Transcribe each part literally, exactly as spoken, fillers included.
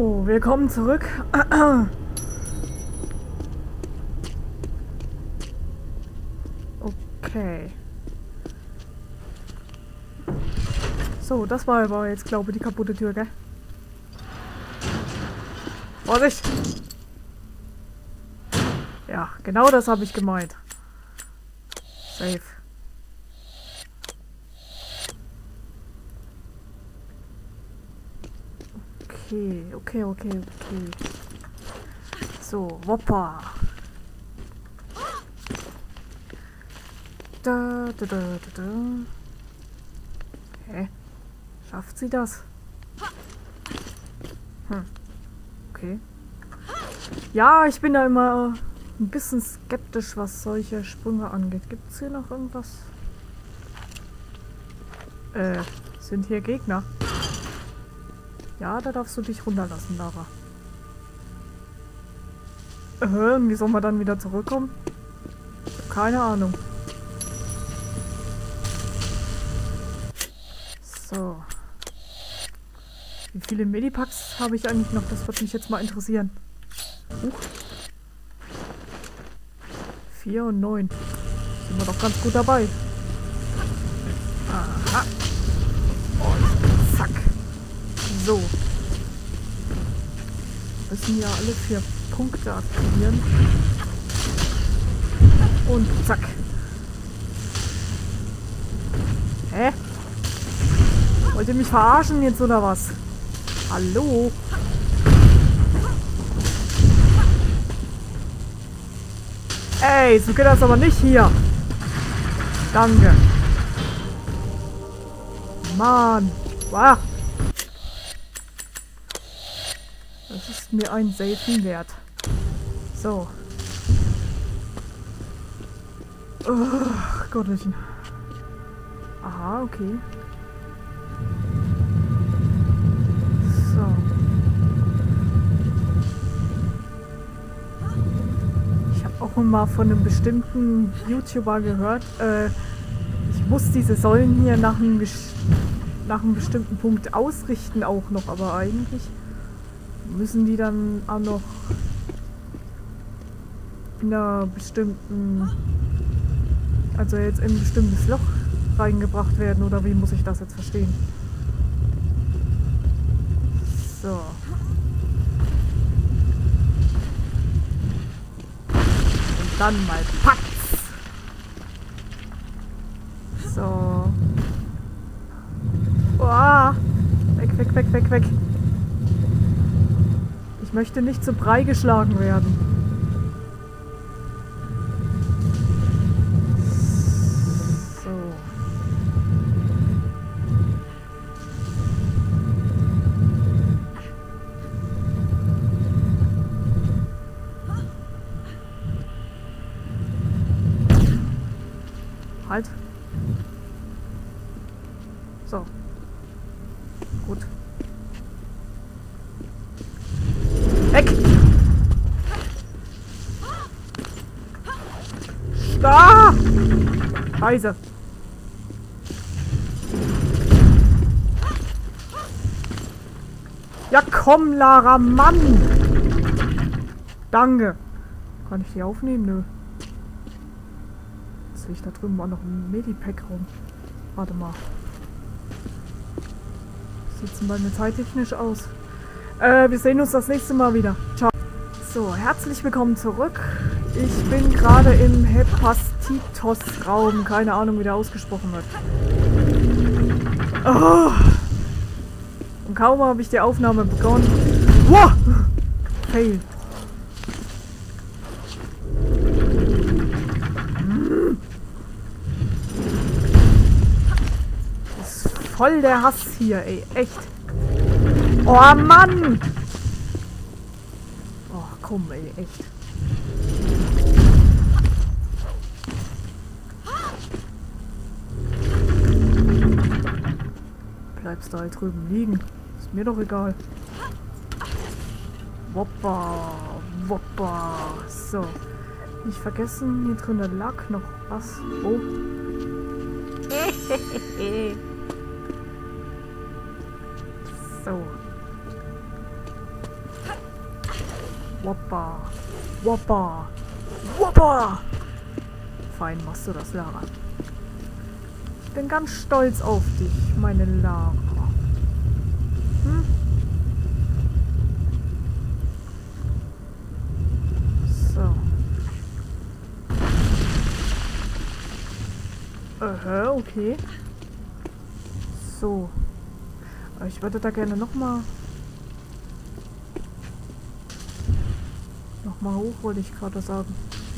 So, willkommen zurück. Okay. So, das war aber jetzt, glaube ich, die kaputte Tür, gell? Vorsicht! Ja, genau das habe ich gemeint. Safe. Okay, okay, okay, okay. So, Woppa. Da, da, da, da, da. Hä? Schafft sie das? Hm. Okay. Ja, ich bin da immer ein bisschen skeptisch, was solche Sprünge angeht. Gibt es hier noch irgendwas? Äh, sind hier Gegner? Ja, da darfst du dich runterlassen, Lara. Äh, und wie soll man dann wieder zurückkommen? Keine Ahnung. So. Wie viele Medipacks habe ich eigentlich noch? Das würde mich jetzt mal interessieren. Huch. Vier und neun. Sind wir doch ganz gut dabei. Aha. Und zack. So. Wir müssen ja alle vier Punkte aktivieren. Und zack. Hä? Wollt ihr mich verarschen jetzt oder was? Hallo? Ey, so geht das aber nicht hier. Danke. Mann. Wow. Das ist mir ein Safen wert. So. Oh, Gottchen. Aha, okay. So. Ich habe auch mal von einem bestimmten YouTuber gehört, äh, ich muss diese Säulen hier nach einem, nach einem bestimmten Punkt ausrichten auch noch, aber eigentlich müssen die dann auch noch in einer bestimmten, also jetzt in ein bestimmtes Loch reingebracht werden, oder wie muss ich das jetzt verstehen? So. Und dann mal Patz! So. Uah. Weg, weg, weg, weg, weg. Ich möchte nicht zu Brei geschlagen werden. So. Halt. So. Gut. Weg! Da! Scheiße. Ja komm, Lara, Mann! Danke. Kann ich die aufnehmen? Nö. Jetzt sehe ich da drüben auch noch ein Medipack rum. Warte mal. Sieht zum Beispiel zeittechnisch aus. Äh, wir sehen uns das nächste Mal wieder. Ciao. So, herzlich willkommen zurück. Ich bin gerade im Hepastitos-Raum. Keine Ahnung, wie der ausgesprochen wird. Oh. Und kaum habe ich die Aufnahme begonnen. Wow! Fail. Das ist voll der Hass hier, ey. Echt. Oh Mann! Oh komm, ey, echt. Bleibst du halt drüben liegen. Ist mir doch egal. Woppa, woppa. So. Nicht vergessen, hier drin lag noch was. Oh. So. Woppa. Woppa. Woppa. Fein machst du das, Lara. Ich bin ganz stolz auf dich, meine Lara. Hm? So. Aha, okay. So. Ich würde da gerne nochmal... Nochmal hoch, wollte ich gerade sagen.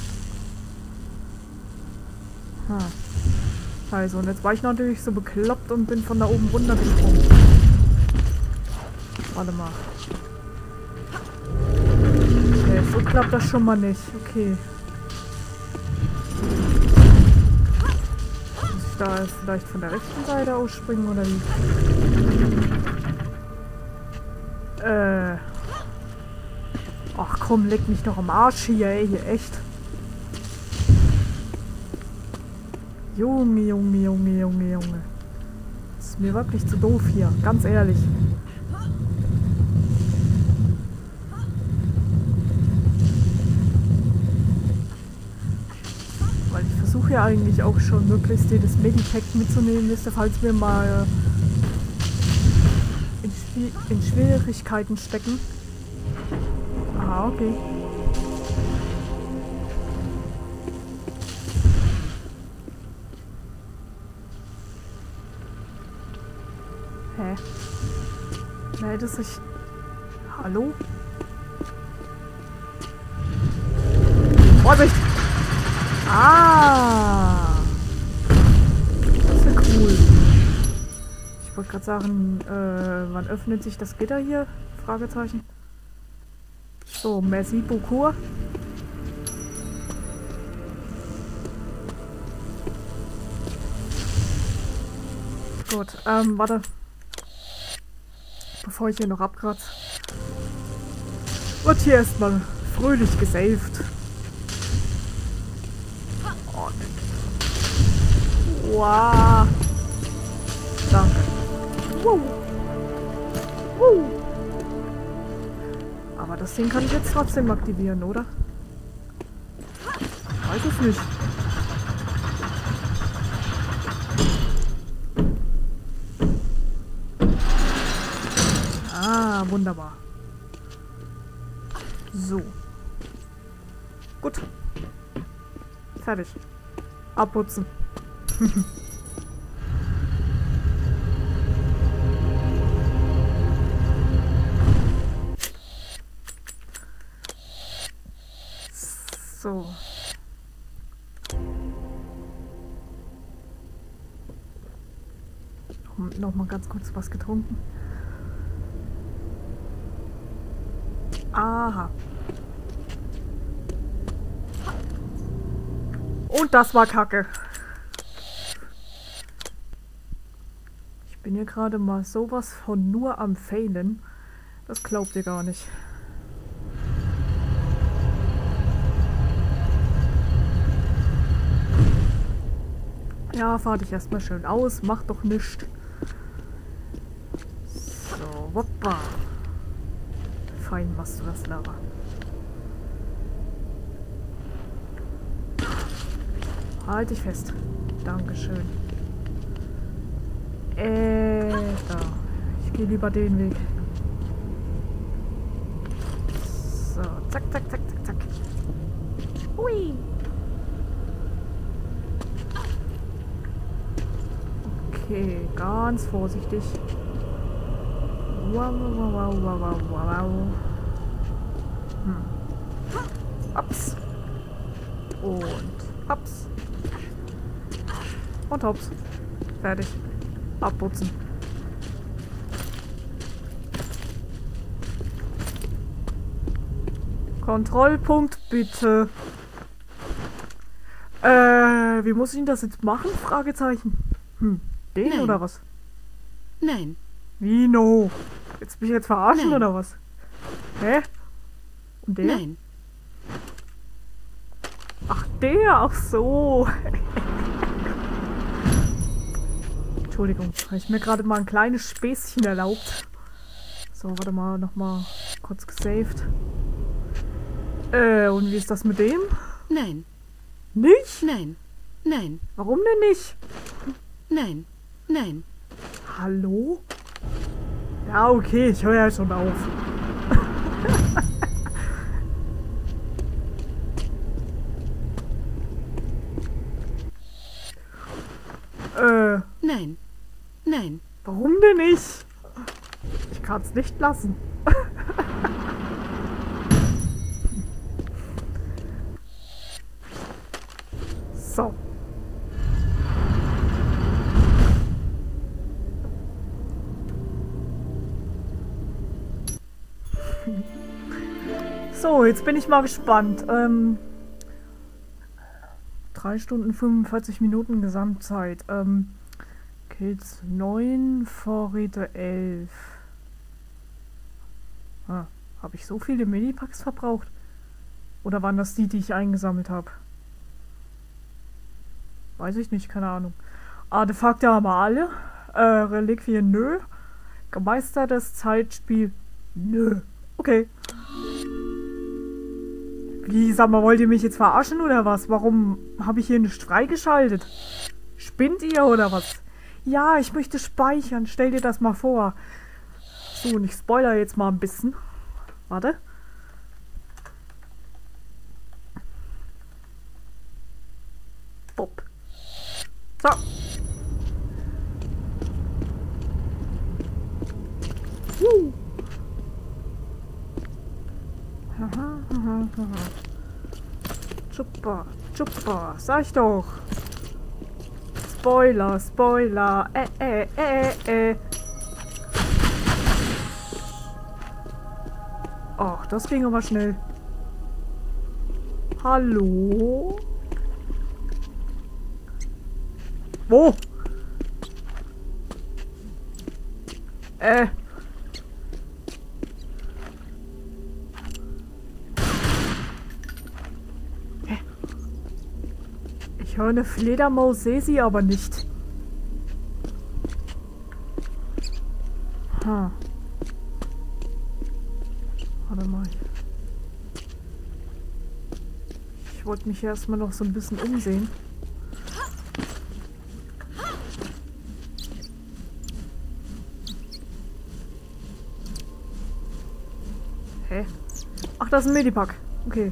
Hm. Also, und jetzt war ich natürlich so bekloppt und bin von da oben runtergesprungen. Warte mal. Okay, so klappt das schon mal nicht. Okay. Muss ich da jetzt vielleicht von der rechten Seite ausspringen oder wie? Äh. Ach komm, leck mich doch am Arsch hier, ey, hier echt. Junge, Junge, Junge, Junge, Junge. Das ist mir wirklich zu doof hier, ganz ehrlich. Weil ich versuche ja eigentlich auch schon möglichst jedes Medipack mitzunehmen, wisst ihr, falls wir mal in, Schwi in Schwierigkeiten stecken. Aha, okay. Hä? Meldet es sich... Hallo? Vorsicht! Ah! Das ist ja cool. Ich wollte gerade sagen, äh, wann öffnet sich das Gitter hier? Fragezeichen. So, merci beaucoup. Gut, ähm, warte. Bevor ich hier noch abkratze. Wird hier erstmal fröhlich gesaved. Oh, ne. Wow. Danke. Wow. Wow. Aber das Ding kann ich jetzt trotzdem aktivieren, oder? Ich weiß es nicht. Ah, wunderbar. So. Gut. Fertig. Abputzen. So. Noch, noch mal ganz kurz was getrunken. Aha. Und das war Kacke. Ich bin hier gerade mal sowas von nur am Failen. Das glaubt ihr gar nicht. Ja, fahr dich erstmal schön aus, mach doch nichts. So, woppa. Fein machst du das, Lara. Halt dich fest. Dankeschön. Äh, da. Ich gehe lieber den Weg. So, zack, zack, zack, zack, zack. Hui. Okay, ganz vorsichtig. Wow, wow, wow, wow, wow, wow. Hm. Ups. Und ups. Und hops. Fertig. Abputzen. Kontrollpunkt, bitte. Äh, wie muss ich denn das jetzt machen? Fragezeichen. Hm, den Nein. oder was? Nein. Wie no? Jetzt mich jetzt verarschen Nein. oder was? Hä? Und der? Nein. Ach, der, ach so. Entschuldigung, habe ich mir gerade mal ein kleines Späßchen erlaubt. So, warte mal, nochmal kurz gesaved. Äh, und wie ist das mit dem? Nein, Nicht? nein, nein, Warum denn nicht? nein, nein. Hallo? Ja, okay, ich höre ja schon auf. äh, Nein, nein, warum denn nicht? Ich kann es nicht lassen. So. So, jetzt bin ich mal gespannt. Ähm, drei Stunden fünfundvierzig Minuten Gesamtzeit. Ähm, Kills neun, Vorräte elf. Ah, habe ich so viele Minipacks verbraucht? Oder waren das die, die ich eingesammelt habe? Weiß ich nicht, keine Ahnung. Artefakte haben wir alle. Äh, Reliquien, nö. Gemeistertes Zeitspiel, nö. Okay. Wie, sag mal, wollt ihr mich jetzt verarschen oder was? Warum habe ich hier nicht freigeschaltet? Spinnt ihr oder was? Ja, ich möchte speichern. Stell dir das mal vor. So, und ich spoiler jetzt mal ein bisschen. Warte. Bob. So. Uh. Haha, haha, haha. Super, super, sag ich doch. Spoiler, Spoiler, äh, äh, äh, äh. Ach, das ging aber schnell. Hallo? Wo? Äh. Hä? Ich höre eine Fledermaus, sehe sie aber nicht. Ha. Warte mal. Ich wollte mich erstmal noch so ein bisschen umsehen. Hä? Ach, das ist ein Medipack. Okay.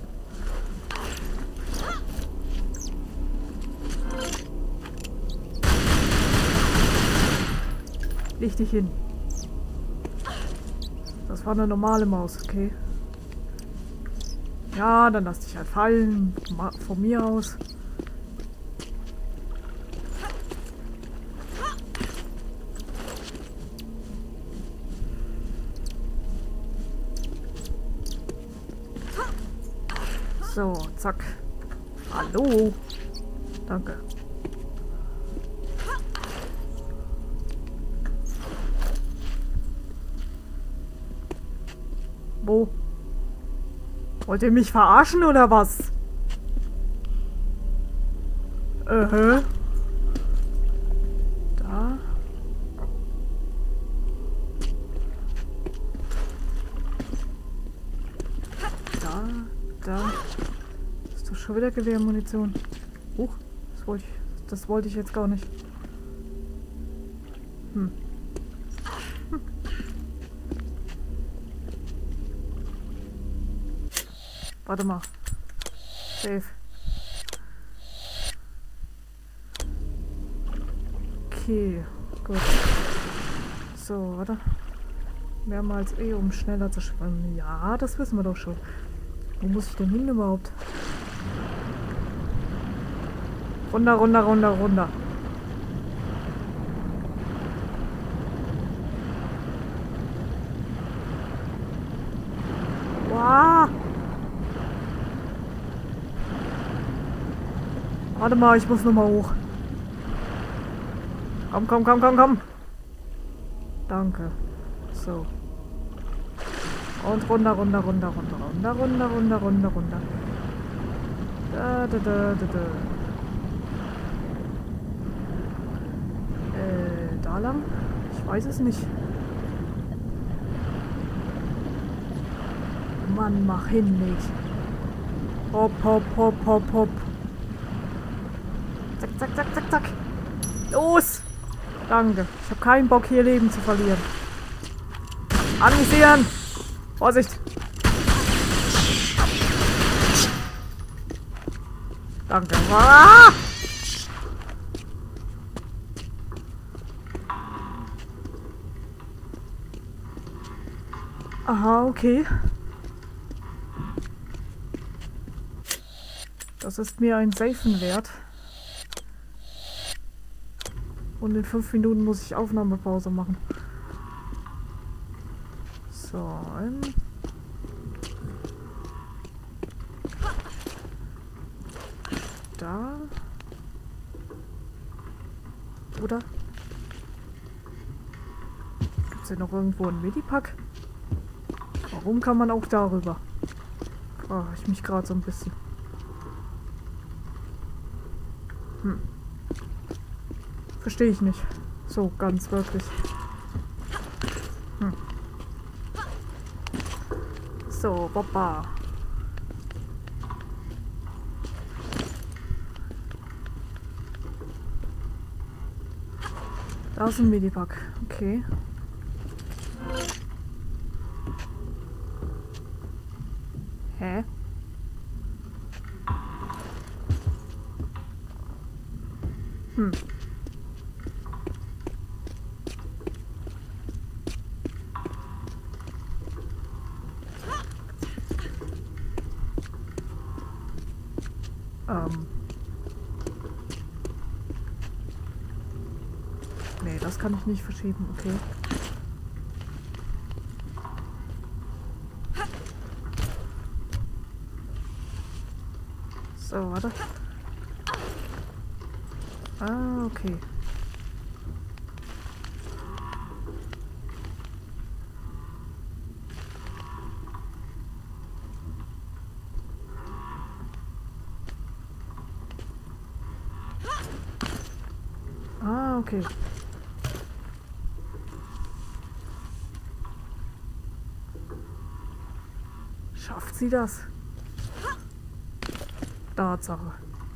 Leg dich hin. Das war eine normale Maus, okay. Ja, dann lass dich halt fallen. Von mir aus. So, zack. Hallo. Danke. Wo? Wollt ihr mich verarschen oder was? Äh. Da. Da. Da. Ist doch schon wieder Gewehrmunition. Huch, das wollte ich, das wollte ich jetzt gar nicht. Hm. Hm. Warte mal. Safe. Okay, gut. So, warte. Mehrmals E, um schneller zu schwimmen. Ja, das wissen wir doch schon. Wo muss ich denn hin überhaupt? Runter, runter, runter, runter. Wow. Warte mal, ich muss nochmal hoch. Komm, komm, komm, komm, komm. Danke. So. Und runter, runter, runter, runter, runter, runter, runter, runter, runter. Da, da, da, da, da. Äh, da lang? Ich weiß es nicht. Mann, mach hin nicht. Hopp, hopp, hopp, hopp, hopp. Zack, zack, zack, zack, zack. Los! Danke. Ich habe keinen Bock, hier Leben zu verlieren. Anvisieren! Vorsicht! Danke. Ah! Aha, okay. Das ist mir ein Safen wert. Und in fünf Minuten muss ich Aufnahmepause machen. So. Ein da. Oder? Gibt es hier noch irgendwo einen Medipack? Warum kann man auch darüber? Frage ich mich gerade so ein bisschen. Hm. Verstehe ich nicht. So, ganz wirklich. Hm. So, Papa. Da ist ein Medipack. Okay. Hä? Hm. Ähm. Nee, das kann ich nicht verschieben, okay. So, warte. Ah, okay. Ah, okay. Schafft sie das? Tatsache.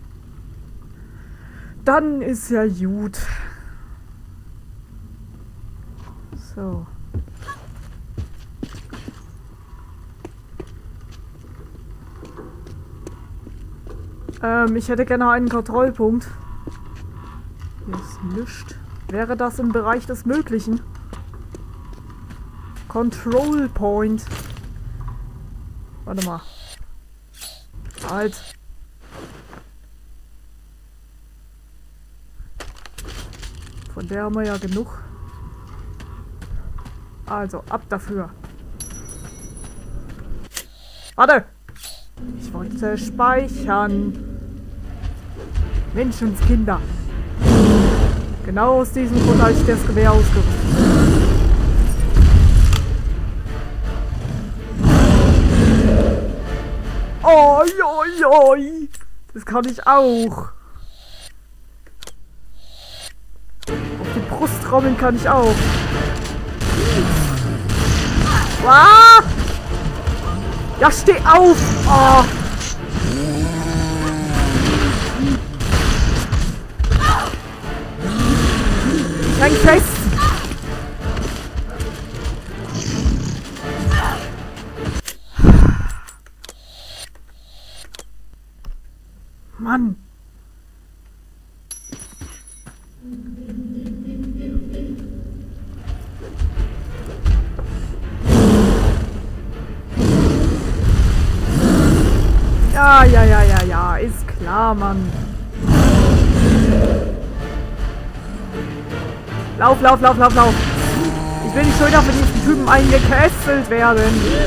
Dann ist ja gut. So. Ähm, ich hätte gerne einen Kontrollpunkt. Hier ist nichts. Wäre das im Bereich des Möglichen? Control Point. Warte mal. Halt. Von der haben wir ja genug. Also, ab dafür. Warte! Ich wollte speichern. Menschenskinder. Genau aus diesem Grund habe ich das Gewehr ausgerüstet. Oi, oi, oi. Das kann ich auch. Auf die Brust trommeln kann ich auch. Ah! Ja, steh auf! Oh. Ich häng fest! Mann! Ja, ja, ja, ja, ja, ist klar, Mann. Lauf, lauf, lauf, lauf, lauf. Ich will nicht schon wieder von diesen Typen eingekesselt werden.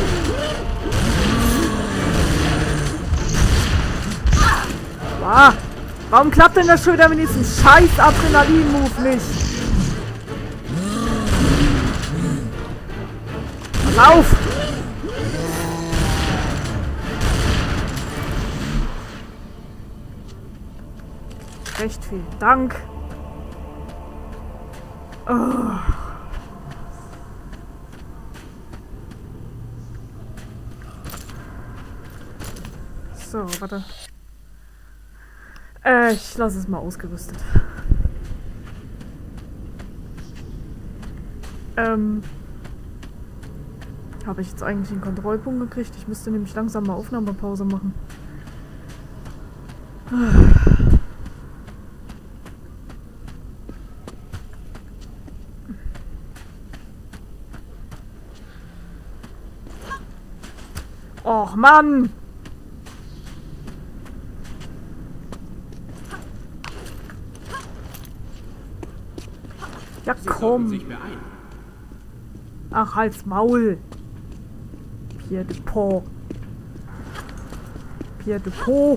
Ah, warum klappt denn das schon wieder mit diesem scheiß Adrenalin-Move nicht? Pass auf! Recht vielen Dank. Oh. So, warte. Äh, ich lasse es mal ausgerüstet. Ähm. Habe ich jetzt eigentlich einen Kontrollpunkt gekriegt? Ich müsste nämlich langsam mal Aufnahmepause machen. Och, Mann! Ja, komm! Ach, halt's Maul! Pierre de Pont. Pierre de Pont.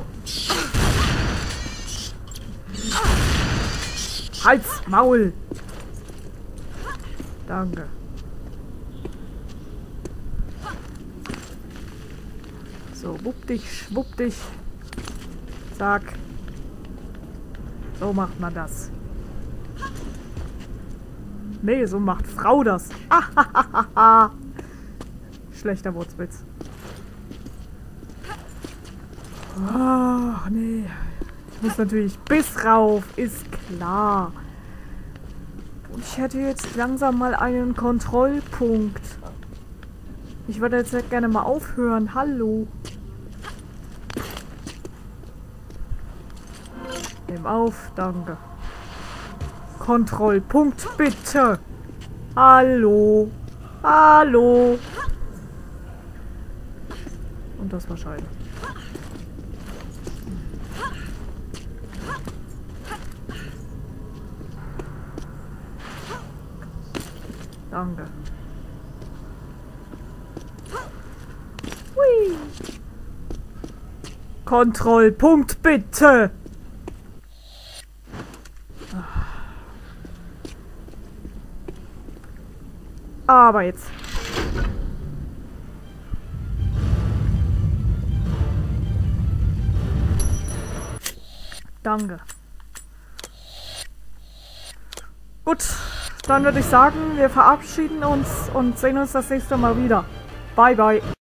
Halt's Maul! Danke. So, wupp dich, schwupp dich. Zack. So macht man das. Nee, so macht Frau das. Ah, schlechter Wortwitz. Ach, nee. Ich muss natürlich bis rauf, ist klar. Und ich hätte jetzt langsam mal einen Kontrollpunkt. Ich würde jetzt gerne mal aufhören. Hallo. Nimm auf, danke. Kontrollpunkt, bitte. Hallo. Hallo. Und das war scheiße. Danke. Hui. Kontrollpunkt, bitte. Aber jetzt. Danke. Gut, dann würde ich sagen, wir verabschieden uns und sehen uns das nächste Mal wieder. Bye, bye.